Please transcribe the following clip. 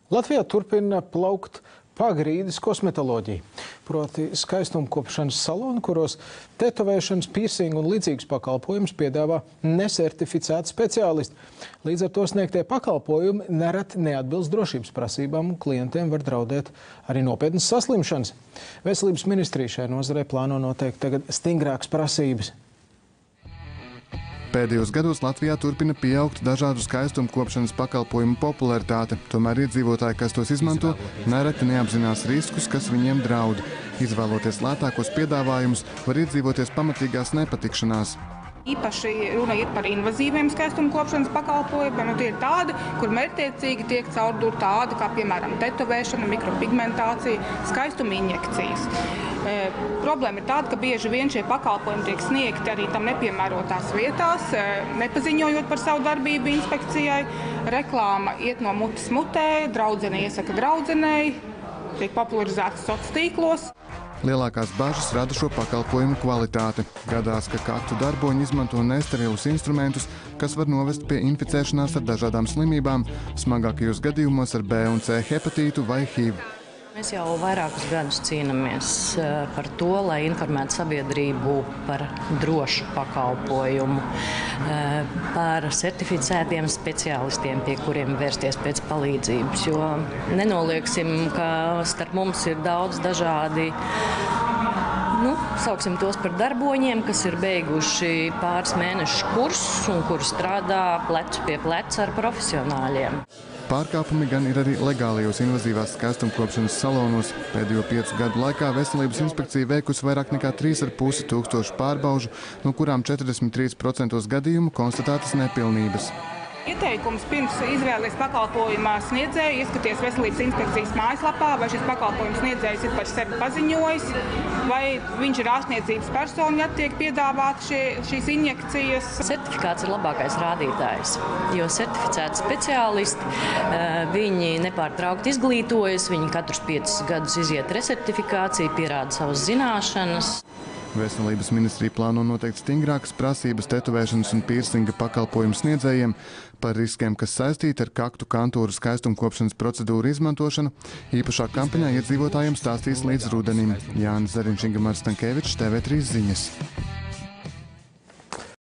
Latvijā turpina plaukt pagrīdes kosmetoloģija, proti skaistumkopšanas saloni, kuros tetovēšanas, piercingu un līdzīgus pakalpojumus piedāvā nesertificēti speciālisti. Līdz ar to sniegtie pakalpojumi nereti neatbilst drošības prasībām un klientiem var draudēt arī nopietnas saslimšanas. Veselības ministrija šai nozarei plāno noteikt tagad stingrākas prasības. Pēdējos gados Latvijā turpina pieaugt dažādu skaistumkopšanas pakalpojumu popularitāte, tomēr iedzīvotāji, kas tos izmanto, nereti neapzinās riskus, kas viņiem draud. Izvēloties lētākos piedāvājumus, var iedzīvoties pamatīgās nepatikšanās. Īpaši runa ir par invazīviem skaistumkopšanas pakalpojumiem, un tie ir tādi, kur mērķtiecīgi tiek caurdurta āda, kā piemēram tetovēšana, mikropigmentācija, skaistuma injekcijas. Problēma ir tāda, ka bieži vien šie pakalpojumi tiek sniegti arī tam nepiemērotās vietās, nepaziņojot par savu darbību inspekcijai. Reklāma iet no mutes mutē, draudzene iesaka draudzenei, tiek popularizēta sociālos tīklos. Lielākās bažas rada šo pakalpojumu kvalitāte. Gadās, ka kaktu darboņi izmanto nesterilus instrumentus, kas var novest pie inficēšanās ar dažādām slimībām, smagākajos gadījumos ar B un C hepatītu vai HIV. Mēs jau vairākus gadus cīnāmies par to, lai informētu sabiedrību par drošu pakalpojumu, par certificētiem speciālistiem, pie kuriem vērsties pēc palīdzības. Jo nenolieksim, ka starp mums ir daudz dažādi, sauksim tos par darboņiem, kas ir beiguši pāris mēnešu kursus un kuri strādā plecu pie pleca ar profesionāļiem. Pārkāpumi gan ir arī legālajos invazīvās skaistumkopšanas salonos. Pēdējo 5 gadu laikā Veselības inspekcija veikusi vairāk nekā 3,5 tūkstošu pārbaužu, no kurām 43% gadījumu konstatētas nepilnības. Ieteikums pirms izvēlēties pakalpojuma sniedzēju ieskaties Veselības inspekcijas mājaslapā, vai šis pakalpojums sniedzējs ir par sevi paziņojis, vai viņš ir ārstniecības persona, ja tiek piedāvātas šīs injekcijas. Certifikāts ir labākais rādītājs, jo certificēti speciālisti, viņi nepārtraukti izglītojas, viņi katrus 5 gadus iziet resertifikāciju, pierāda savas zināšanas. Veselības ministrija plāno noteikt stingrākas prasības tetovēšanas un piercinga pakalpojumu sniedzējiem par riskiem, kas saistīti ar kaktu kantūru skaistumkopšanas procedūru izmantošanu. Īpašā kampaņā iedzīvotājiem stāstīs līdz rudenim. Jānis Zariņš, Ingemārs Stankēvičs, TV3 ziņas.